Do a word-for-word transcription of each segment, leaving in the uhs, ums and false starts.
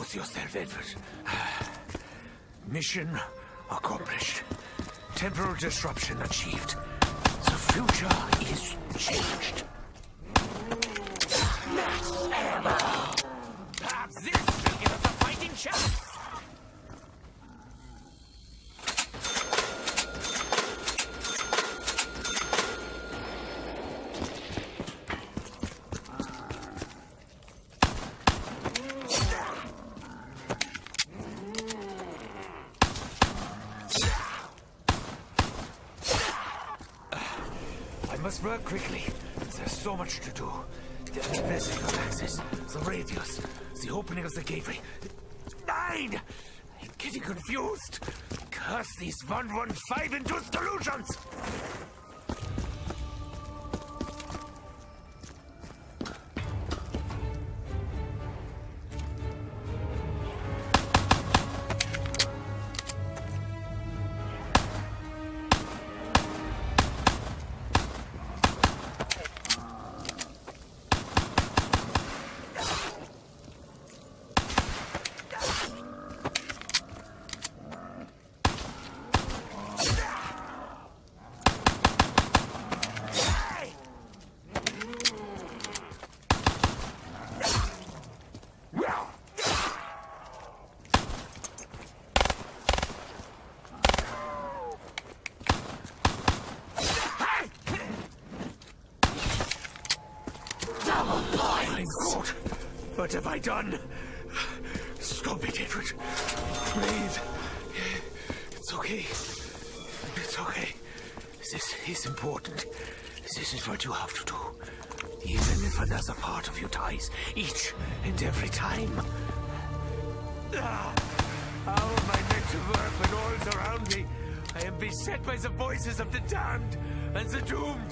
Compose yourself, Edward. Mission accomplished. Temporal disruption achieved. The future is changed. Max ammo! Perhaps this will give us a fighting chance! Work quickly. There's so much to do. The vesicle access, the radius, the opening of the gateway. Nine! I'm getting confused. Curse these one one five induced delusions! What have I done? Stop it, Edward. Please. It's okay. It's okay. This is important. This is what you have to do. Even if another part of you dies, each and every time. Ah, how am I meant to work when all's around me? I am beset by the voices of the damned and the doomed.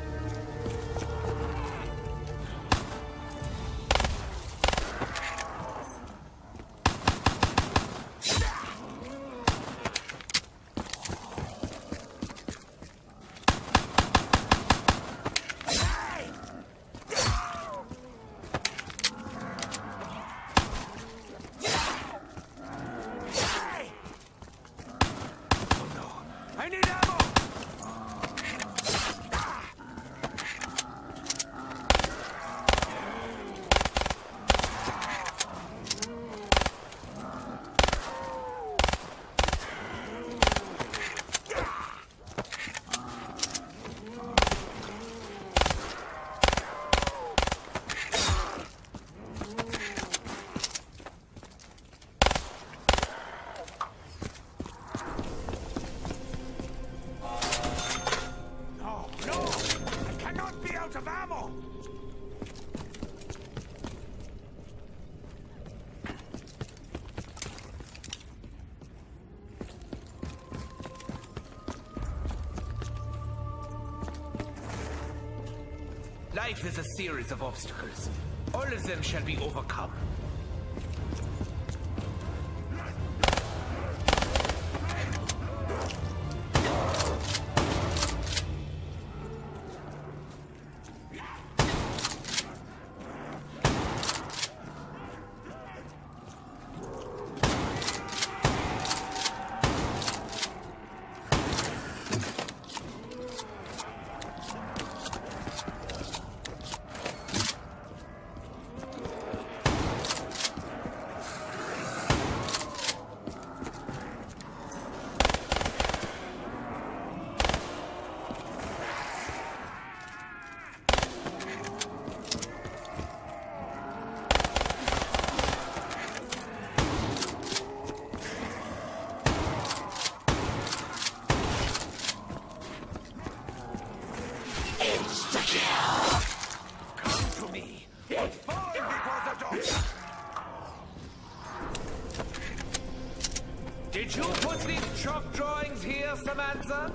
Life is a series of obstacles. All of them shall be overcome. Did you put these chalk drawings here, Samantha?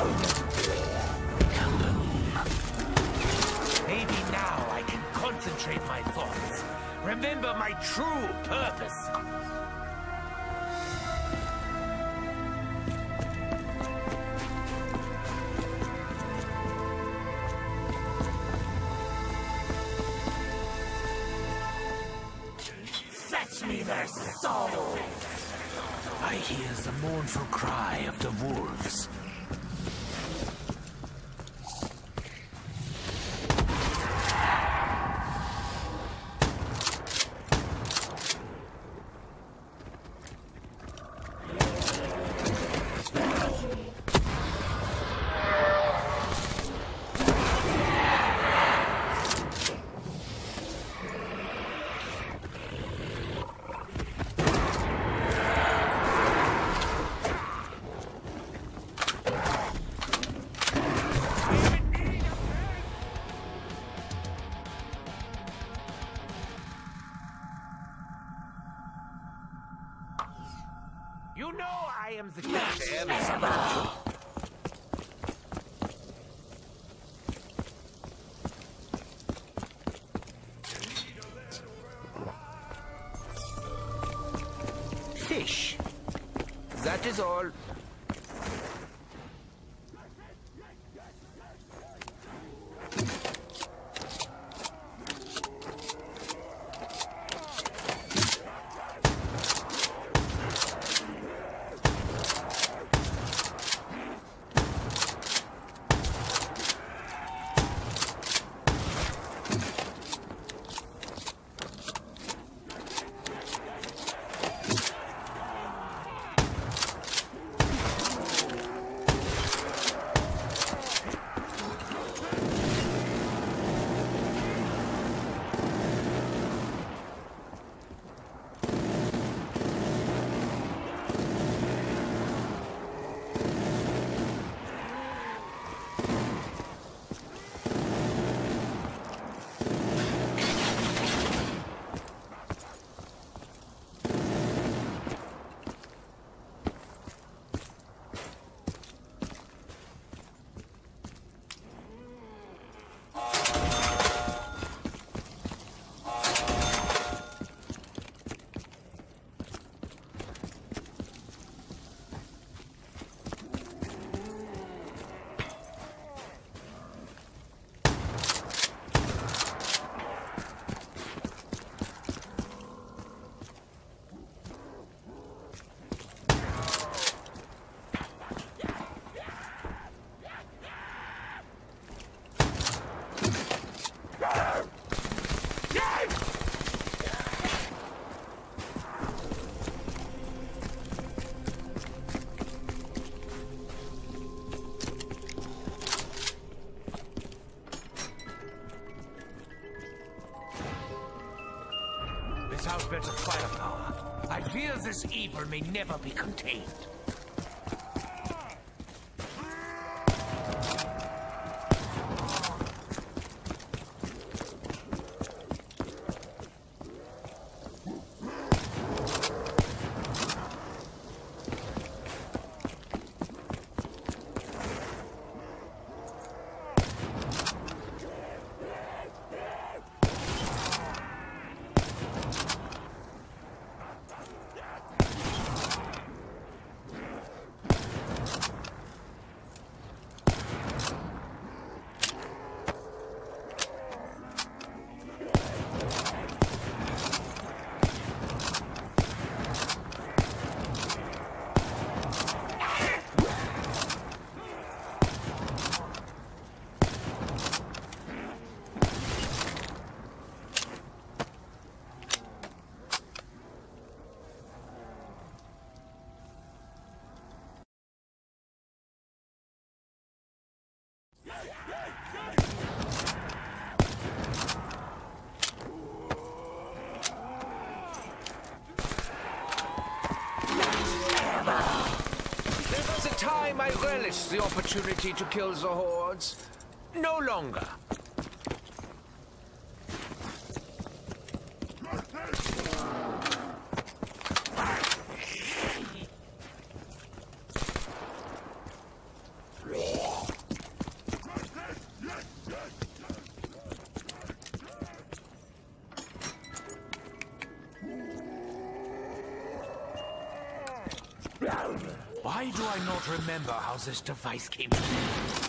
Maybe now I can concentrate my thoughts. Remember my true purpose. Fetch me their soul! I hear the mournful cry of the wolves. You know I am the king. Fish. That is all. Without better firepower, I fear this evil may never be contained. I relish the opportunity to kill the hordes. No longer. Why do I not remember how this device came to be?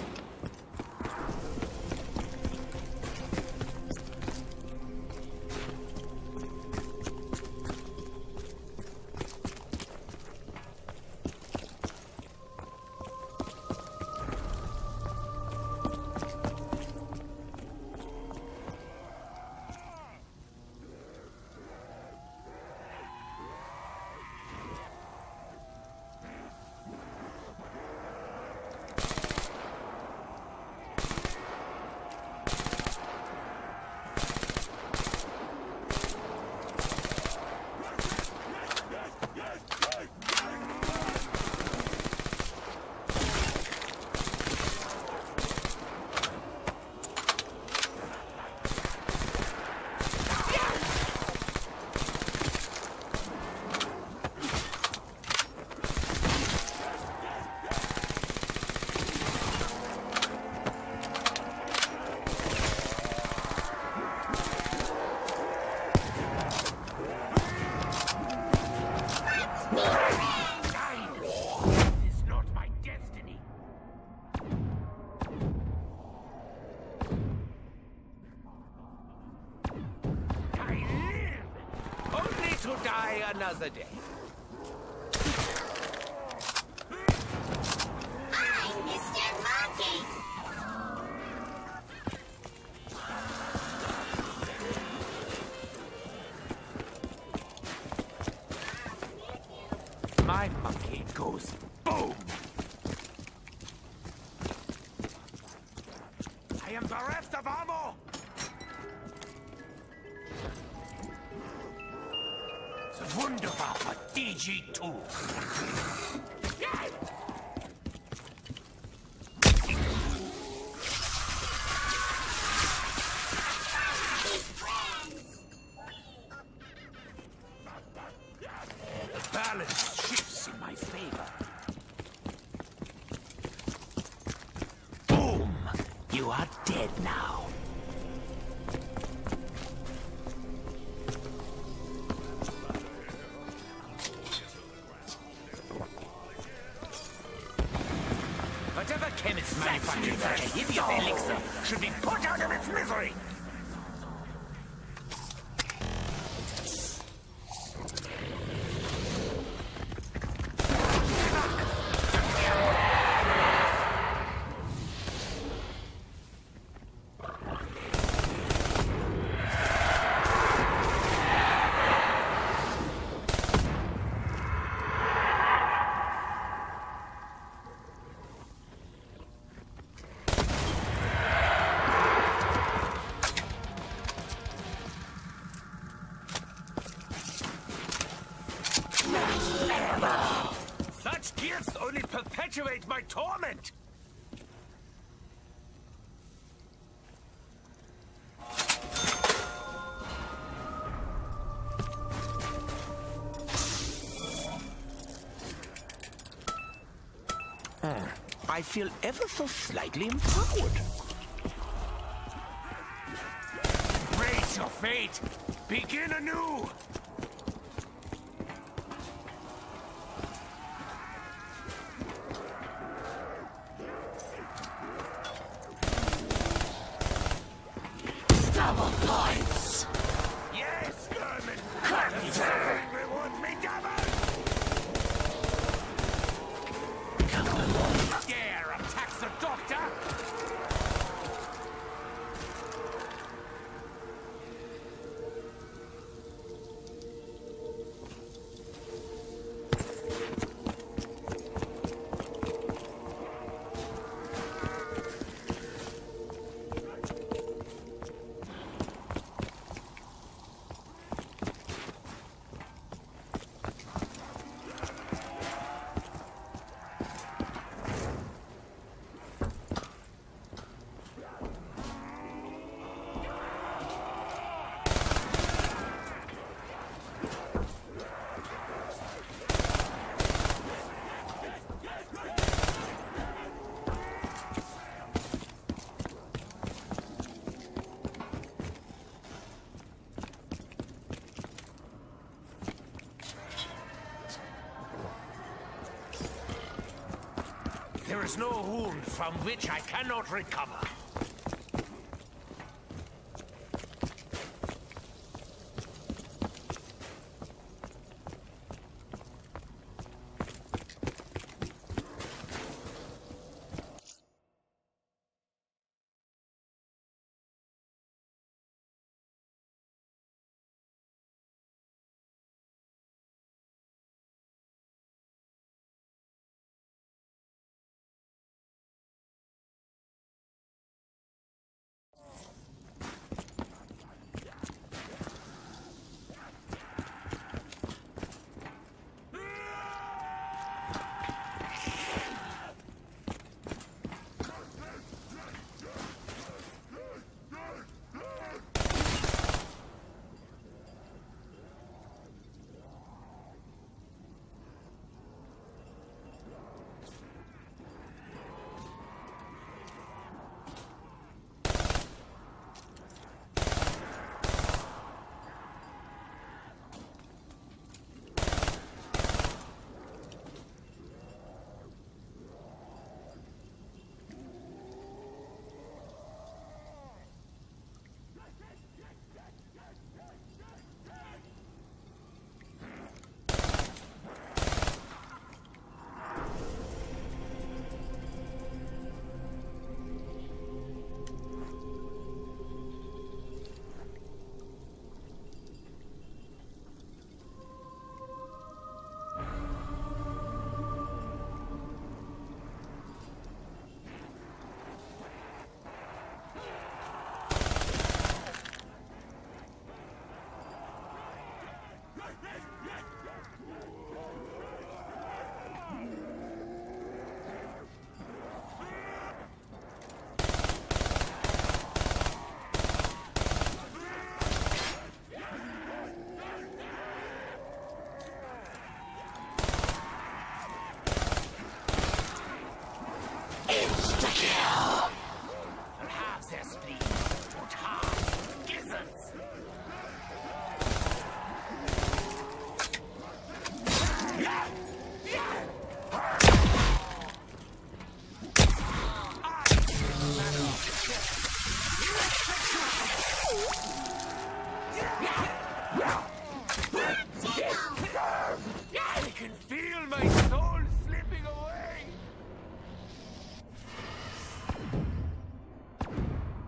Another day. I'm Mister Monkey! My monkey goes boom! I am bereft of ammo! Wunderbar, D G two. The balance shifts in my favor. Boom! You are dead now. Whatever chemist manufactured such a hideous elixir should be put out of its misery! Such gifts only perpetuate my torment! Hmm. I feel ever so slightly empowered. Embrace your fate! Begin anew! Double points! Yes, Vermin! Current suffering rewards me double! Dare attacks the doctor! There is no wound from which I cannot recover.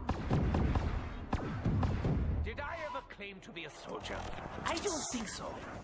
To be a soldier? I don't think so.